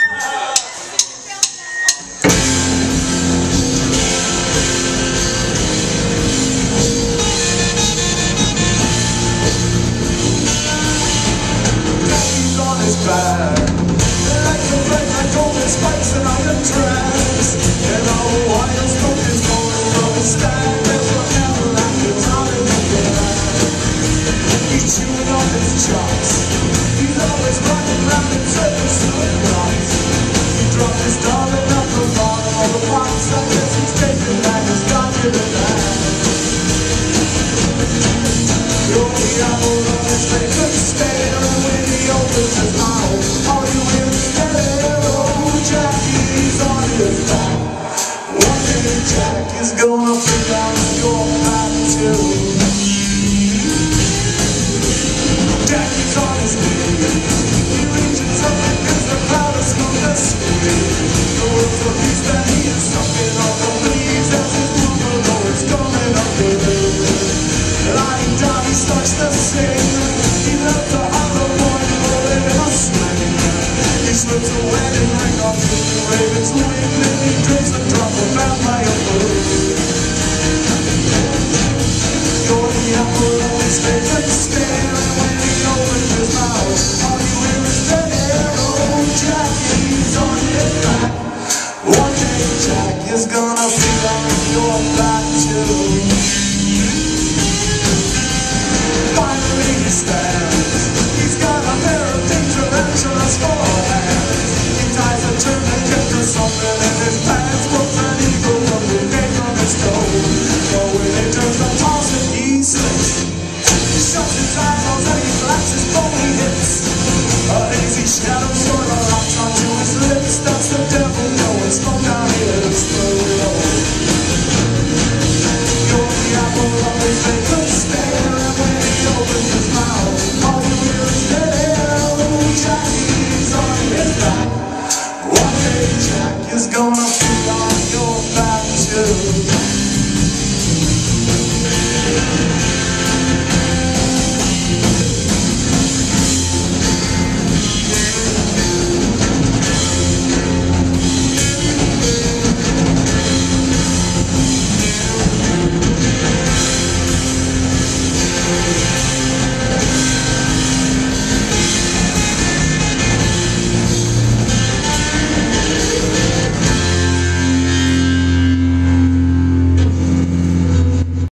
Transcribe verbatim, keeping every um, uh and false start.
Jack is gonna figure out your path too. Jack is on his knee. He reaches up because the cloud of smoke is sweet. The world's a beast that he is sucking on the leaves as his boogaloo is coming up the hill. Lying down he starts to sing. He left the other boy rolling in a swing. He slips a wedding ring off the raven's wing. Then he drinks a drop of vampire blood. You're the apple always